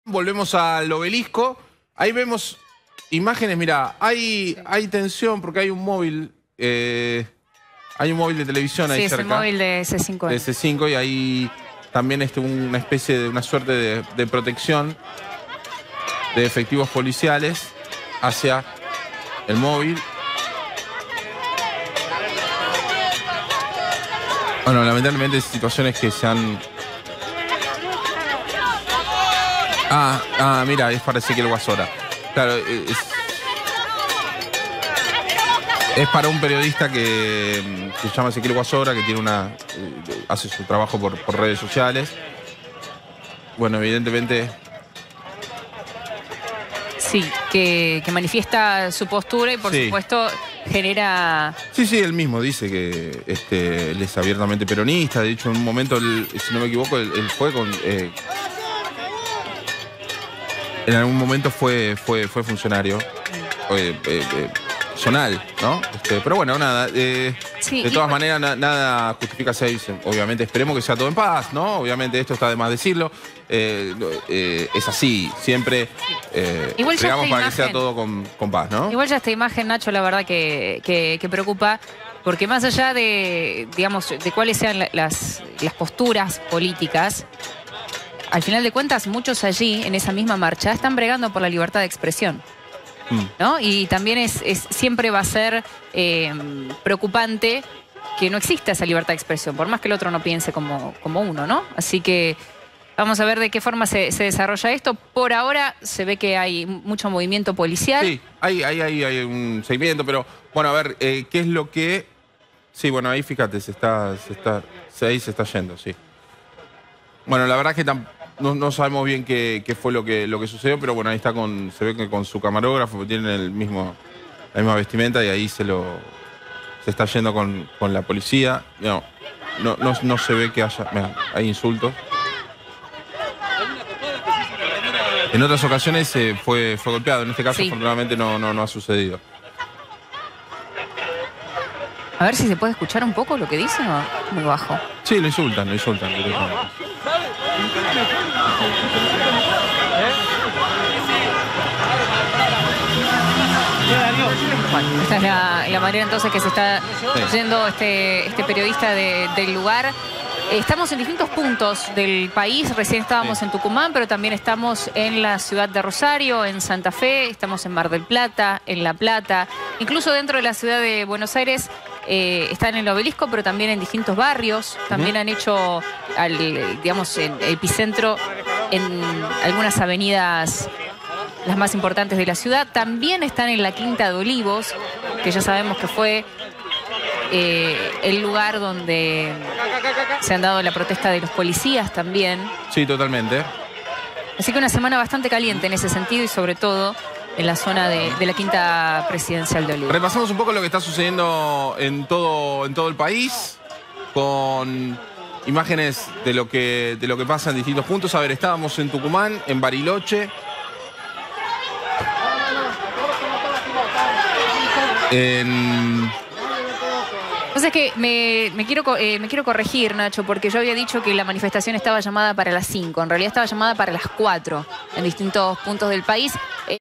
Volvemos al Obelisco. Ahí vemos imágenes, mira, hay tensión porque hay un móvil. Hay un móvil de televisión ahí cerca. Sí, es el móvil de C5N. De C5 y ahí también una especie de una suerte de protección de efectivos policiales hacia el móvil. Bueno, lamentablemente situaciones que se han... mira, es para Ezequiel Guasora. Claro, es para un periodista que se llama Ezequiel Guasora, que tiene hace su trabajo por redes sociales. Bueno, evidentemente... Sí, que manifiesta su postura y por supuesto genera... Sí, él mismo dice que él es abiertamente peronista. De hecho, en un momento, si no me equivoco, él fue con... en algún momento fue funcionario zonal, ¿no? Pero bueno, nada. De todas maneras, nada justifica seis. Obviamente, esperemos que sea todo en paz, ¿no? Obviamente, esto está de más decirlo. Es así, siempre digamos para que sea todo con paz, ¿no? Igual ya esta imagen, Nacho, la verdad que preocupa, porque más allá de, digamos, de cuáles sean las posturas políticas, al final de cuentas, muchos allí, en esa misma marcha, están bregando por la libertad de expresión, ¿no? Y también siempre va a ser preocupante que no exista esa libertad de expresión, por más que el otro no piense como uno, ¿no? Así que vamos a ver de qué forma se desarrolla esto. Por ahora se ve que hay mucho movimiento policial. Sí, hay un seguimiento, pero bueno, a ver, ¿qué es lo que...? Sí, bueno, ahí fíjate, ahí se está yendo, sí. Bueno, la verdad es que no sabemos bien qué fue lo que sucedió, pero bueno, ahí está se ve que con su camarógrafo tienen la misma vestimenta y ahí se está yendo con la policía. No se ve que hay insultos. En otras ocasiones fue golpeado, en este caso afortunadamente no ha sucedido. A ver si se puede escuchar un poco lo que dice, o muy bajo. Sí, lo insultan directamente. Bueno, esta es la manera entonces que se está yendo este periodista del lugar. Estamos en distintos puntos del país, recién estábamos en Tucumán, pero también estamos en la ciudad de Rosario, en Santa Fe, estamos en Mar del Plata, en La Plata, incluso dentro de la ciudad de Buenos Aires están en el Obelisco, pero también en distintos barrios, también han hecho, digamos, epicentro en algunas avenidas las más importantes de la ciudad, también están en la Quinta de Olivos, que ya sabemos que fue el lugar donde se han dado la protesta de los policías también. Sí, totalmente. Así que una semana bastante caliente en ese sentido y sobre todo en la zona de la Quinta Presidencial de Olivos. Repasamos un poco lo que está sucediendo en todo el país con imágenes de lo que pasa en distintos puntos. A ver, estábamos en Tucumán, en Bariloche. Entonces que me quiero corregir, Nacho, porque yo había dicho que la manifestación estaba llamada para las 5. En realidad estaba llamada para las 4 en distintos puntos del país.